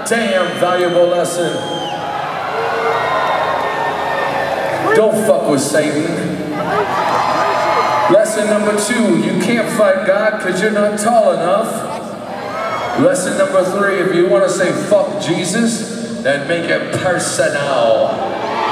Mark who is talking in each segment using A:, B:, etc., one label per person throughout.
A: damn valuable lesson. Don't fuck with Satan. Lesson number 2, you can't fight God because you're not tall enough. Lesson number 3, if you want to say fuck Jesus, then make it personal.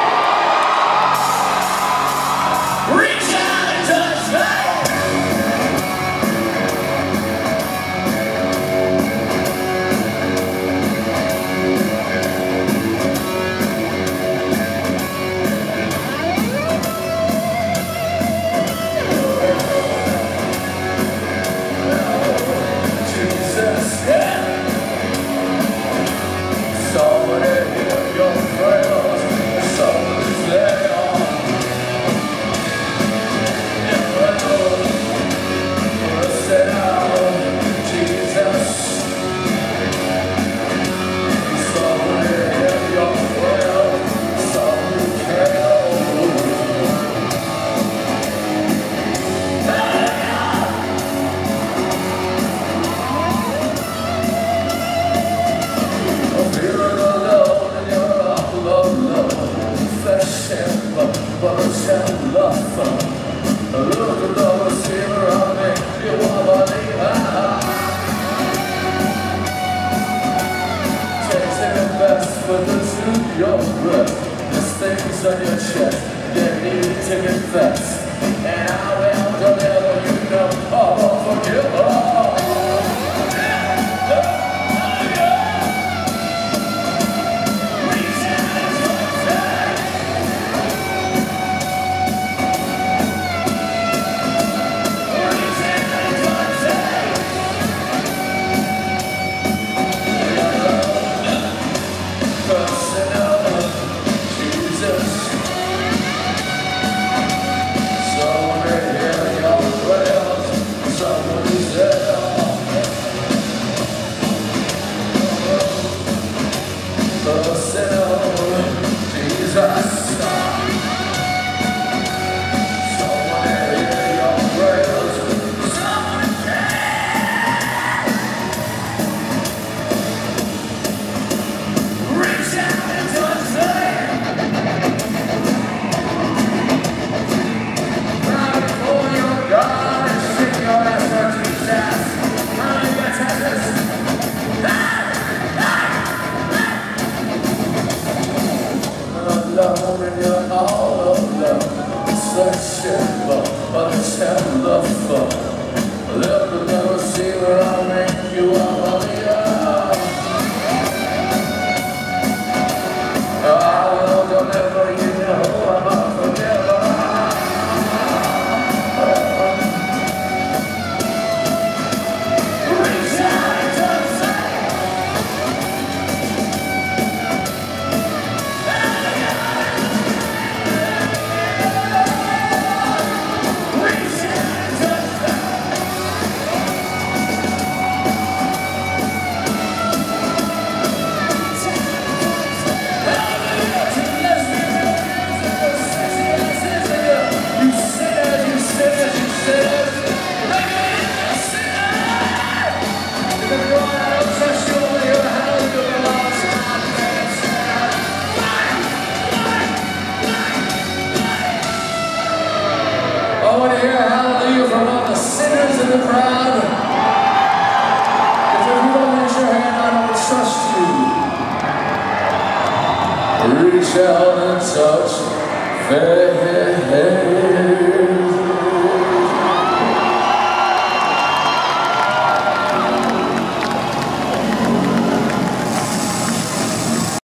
B: This thing's on your chest, you need to confess. And I will deliver, you know, all forgive all. When you're all alone, searching for a tell of love. Look, you'll never see where I'll make you a I will deliver, you know I'm a forgiver. I want to hear a hallelujah from all the sinners in the crowd. Because if you don't raise your hand, I don't trust you. Reach out and touch faith.